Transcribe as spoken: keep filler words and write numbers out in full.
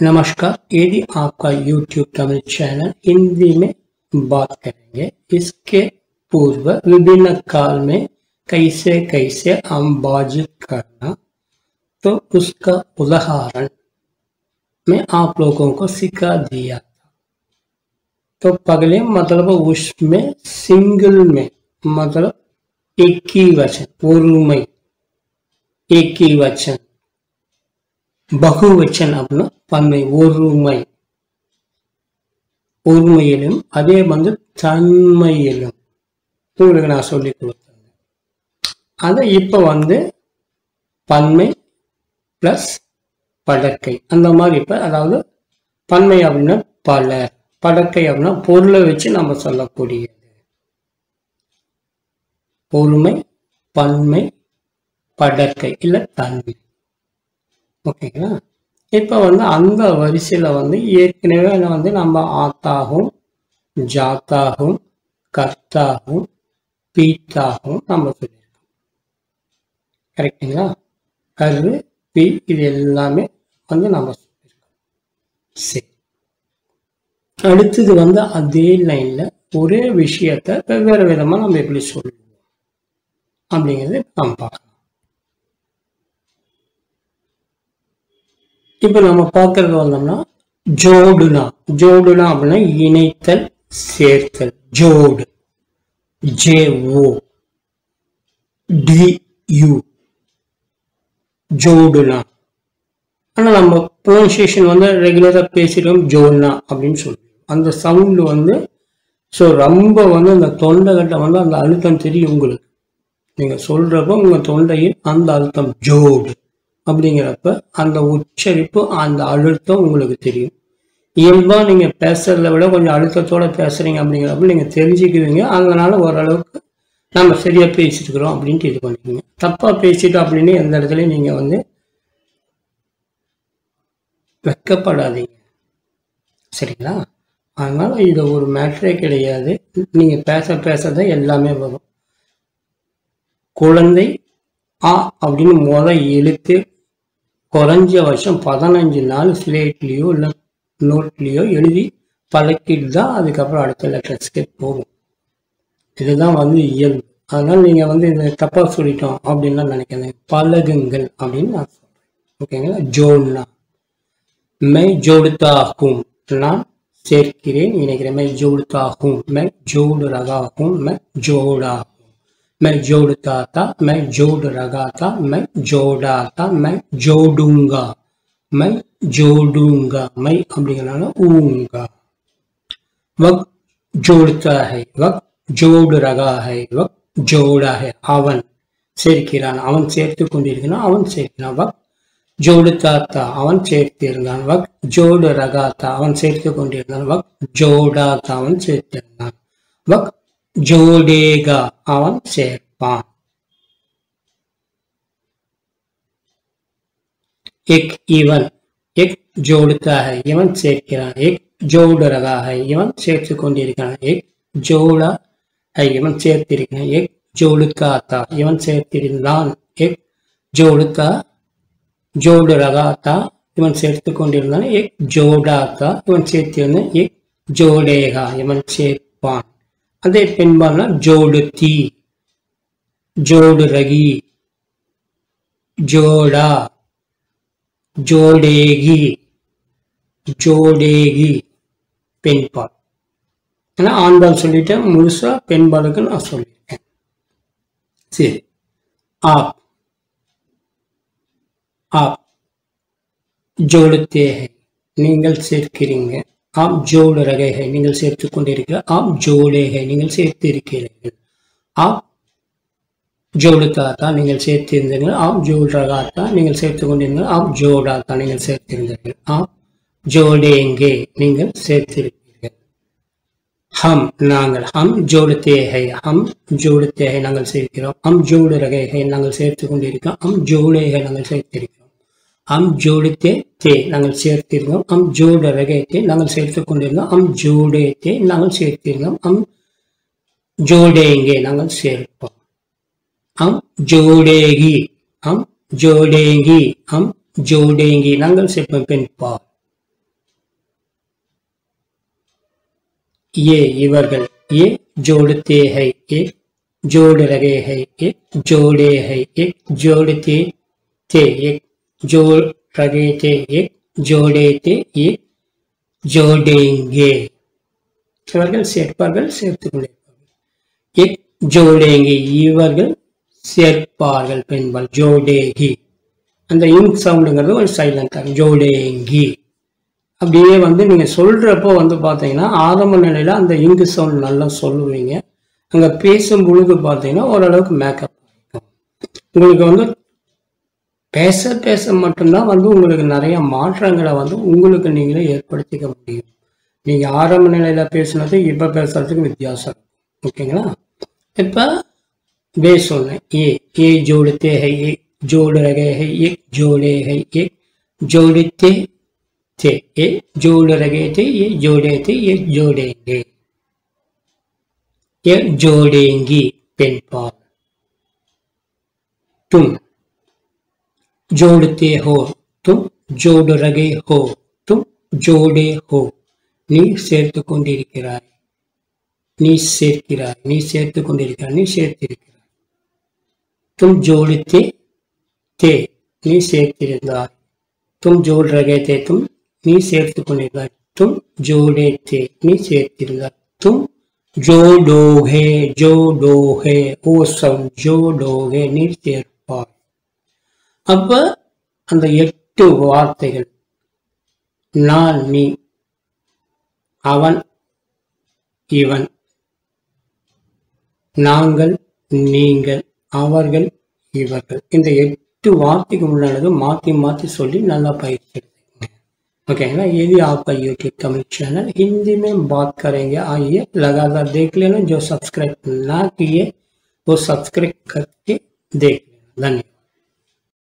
नमस्कार, यदि आपका YouTube तमिल चैनल हिंदी में बात करेंगे। इसके पूर्व विभिन्न काल में कैसे कैसे हम बातचीत करना, तो उसका उदाहरण मैं आप लोगों को सिखा दिया था। तो पहले मतलब उसमें सिंगल में मतलब एक ही वचन, ஒருமை एक ही वचन, बहुवचन अपना பன்மை ஒருமை, ஒருமையிலும் அதே வந்து தன்மையிலும் உங்களுக்கு நான் சொல்லி கொடுத்தேன். அதை இப்போ வந்து பன்மை பிளஸ் படற்கை அந்த மாதிரி இப்போ அதாவது பன்மை அப்படின்னா பலர், படற்கை அப்படின்னா பொருளை வச்சு நம்ம சொல்லக்கூடியது. ஒருமை, பன்மை, படற்கை இல்ல தன்மை. ஓகேங்களா? இப்போ வந்து அந்த வரிசையில் வந்து ஏற்கனவே வந்து நம்ம ஆத்தாகும், ஜாத்தாகும், கர்த்தாகும், பீத்தாகும் நம்ம சொல்லியிருக்கோம். கரெக்டுங்களா? கரு, பி இது எல்லாமே வந்து நம்ம சொல்லியிருக்கோம். சரி, அடுத்தது வந்து அதே லைன்ல ஒரே விஷயத்த வெவ்வேறு விதமா நம்ம எப்படி சொல்லுவோம் அப்படிங்கிறது நம்ம பார்க்கலாம். இப்ப நம்ம பார்க்கறது வந்தோம்னா ஜோடுனா, ஜோடுனா அப்படின்னா இணைத்தல், சேர்த்தல். ஜோடு, ஜே ஓ டி யூ, ஜோடுனா. ஆனா நம்ம ப்ரொனன்சியேஷன் வந்து ரெகுலரா பேசிட்டோம் ஜோடுனா அப்படின்னு சொல்லுவோம். அந்த சவுண்ட் வந்து ஸோ ரொம்ப வந்து அந்த தொண்டைகட்ட வந்து அந்த அழுத்தம் தெரியும் உங்களுக்கு. நீங்க சொல்றப்போ உங்க தொண்டையில் அந்த அழுத்தம் ஜோடு அப்படிங்கிறப்ப அந்த உச்சரிப்பு அந்த அழுத்தம் உங்களுக்கு தெரியும். இயல்பா நீங்க பேசுறத விட கொஞ்சம் அழுத்தத்தோட பேசுறீங்க அப்படிங்கிறப்ப நீங்க தெரிஞ்சுக்குவீங்க. அதனால ஓரளவுக்கு நம்ம சரியா பேசிட்டு இருக்கிறோம் அப்படின்ட்டு இது பண்ணிக்கோங்க. தப்பா பேசிட்டோம் அப்படின்னு எந்த இடத்துலயும் நீங்க வந்து வெக்கப்படாதீங்க. சரிங்களா? அதனால இது ஒரு மேட்டரே கிடையாது. நீங்க பேச பேசதான் எல்லாமே வரும். குழந்தை ஆ அப்படின்னு முத எழுத்து குறைஞ்ச வருஷம் பதினஞ்சு நாள் ஸ்லேட்லேயோ இல்லை நோட்லேயோ எழுதி பழக்கிட்டு தான் அதுக்கப்புறம் அடுத்த லெட்டர்ஸ்க்கு போகும். இதுதான் வந்து இயல்பு. அதனால நீங்க வந்து இதை தப்பா சொல்லிட்டோம் அப்படின்லாம் நினைக்காதீங்க. பழகுங்கள் அப்படின்னு நான் சொல்றேன். ஓகேங்களா? ஜோடுனா மை ஜோடுத்தாகும், நான் சேர்க்கிறேன், இணைக்கிறேன். மை ஜோடுத்தாகும், மை ஜோடு ரகாகும், மை ஜோடா. मैं जोड़ता था, मैं जोड़ रहा था, मैं जोड़ा था, मैं जोड़ूंगा, मैं जोड़ूंगा. मैं அப்படிங்கறனால ஊங்கா. वक्त जोड़ता है, वक्त जोड़ रहा है, वक्त जोड़ा है. அவன் சேர்க்கிறான், அவன் சேர்த்து கொண்டிருக்கிறான், அவன் சேர்க்கிறான். वक्त जोड़ता था, அவன் சேர்த்திருந்தான். वक्त जोड़ रहा था, அவன் சேர்த்து கொண்டிருந்தான். वक्त जोड़ा था, அவன் சேர்த்திருந்தான். वक्त जोड़ेगा, அவன் சேர்ப்பான். एक इवन, एक जोड़ता है, இவன் சேர்க்கிறான். एक जोड़ रहा है, இவன் சேர்த்து கொண்டிருக்கிறான். एक जोड़ा है, இவன் சேர்த்திருக்கிறான். एक जोड़ता था, இவன் சேர்த்திருந்தான். एक जोड़ता जोड़ रहा था, இவன் சேர்த்து கொண்டிருந்தான். एक जोड़ा था, இவன் சேர்த்திருந்தான். एक जोड़ेगा, இவன் சேர்ப்பான். அதே பெண்பால்னா ஜோடுத்தி, ஜோடு ரகி, ஜோடா, ஜோடேகி, ஜோடேகி பெண்பால். ஏன்னா ஆண்பால் சொல்லிட்டேன், முழுசா பெண்பாலுக்கு நான் சொல்லியிருக்கேன். சரி, ஆப் ஆப் ஜோடுத்தே ஹை, நீங்கள் சேர்க்கிறீங்க. आप जोड़ रहे हैं, நீங்கள் சேர்த்து கொண்டிருக்கிறீர்கள். आप जोड़े हैं, நீங்கள் சேர்த்து இருக்கிறீர்கள். आप जोड़ता था, நீங்கள் சேர்த்திருந்தீர்கள். आप जोड़ रहा था, நீங்கள் சேர்த்து கொண்டிருந்தீர்கள். आप जोड़ा था, நீங்கள் சேர்த்திருந்தீர்கள். आप जोड़ेंगे, நீங்கள் சேர்த்திருக்கிறீர்கள். हम நாங்கள், हम जोड़ते हैं, हम जोड़ते हैं நாங்கள் சேர்க்கிறோம். हम जोड़ रहे हैं நாங்கள் சேர்த்து கொண்டிருக்கிறோம். हम जोड़े हैं நாங்கள் சேர்த்திருக்கிறோம். हम जोड़ते थे நாங்கள் சேர்த்திருந்தோம். हम जोड़ रहे थे நாங்கள் சேர்த்து கொண்டிருந்தோம். हम जोड़े थे நாங்கள் சேர்த்திருந்தோம். हम जोड़ेंगे நாங்கள் சேர்ப்போம். हम जोड़ेगी, हम जोड़ेंगी, हम जोड़ेंगी நாங்கள் சேர்ப்போம். பெண்பால். ये इवர்கள், ये जोड़ते हैं, एक जोड़ रहे हैं, एक जोड़े हैं, एक जोड़ते थे, एक जोड़ रहे थे, एक जोड़े थे, एक जोड़ेंगे. இவர்கள் சேர்ப்பார்கள், சேர்த்துக் கொண்டிருப்பார்கள். एक जोड़ेंगे இவர்கள் சேர்ப்பார்கள் பெண்பால் ஜோடேகி. அந்த இங் சவுண்டுங்கிறது ஒரு சைலண்டா ஜோடேங்கி. அப்படியே வந்து நீங்க சொல்றப்போ வந்து பாத்தீங்கன்னா ஆரம்ப நிலையில அந்த இங்கு சவுண்ட் நல்லா சொல்லுவீங்க. அங்க பேசும் பொழுது பாத்தீங்கன்னா ஓரளவுக்கு மேக்கப் ஆகிக்கும். உங்களுக்கு வந்து பேச பேச மட்டும்தான் வந்து உங்களுக்கு நிறைய மாற்றங்களை வந்து உங்களுக்கு நீங்களே ஏற்படுத்திக்க முடியும். நீங்க ஆரம்ப நிலையில பேசுனது இப்ப பேசுறதுக்கு வித்தியாசம். ஓகேங்களா? இப்ப வே சொன்னேன். ஏ ஏ ஜோடுத்தே ஹை, ஏ जोड़ रहे हैं, एक जोड़े हैं, एक जोड़ते थे, ये जोड़ रहे थे, ये जोड़े थे, ये जोड़ेंगे, ये जोड़ेंगी पेनपाल. तुम जोड़ते हो, तुम जोड़ रहे हो, तुम जोड़े हो. நீ சேர்த்து கொண்டிருக்கிறாய், நீ சேர்க்கிறாய், நீ சேர்த்து கொண்டிருக்கிறாய், நீ சேர்த்திருக்கிறாய். तुम जोड़ते थे, நீ சேர்த்திருந்தாய். तुम जोड़ रहे थे, तुम நீ சேர்த்து கொண்டிருந்தாய். तुम जोड़े थे, நீ சேர்த்திருந்தாய். तुम जोड़ोगे, जोड़ोगे ஓ சவுண்ட் जोड़ोगे நீ சேர்ப்பாய். அப்ப அந்த எட்டு வார்த்தைகள் நான், நீ, அவன், இவன், நாங்கள், நீங்கள், அவர்கள், இவர்கள், இந்த எட்டு வார்த்தைக்கு முன்னாடி மாற்றி மாற்றி சொல்லி நல்லா பயிற்சி எடுத்துக்கோங்க. ओकेங்களா? ये भी आपका यूट्यूब कमेंट चैनल हिंदी में बात करेंगे. आइए लगातार देख लेना. जो सब्सक्राइब ना किए वो सब्सक्राइब करके देख लेना. धन्यवाद.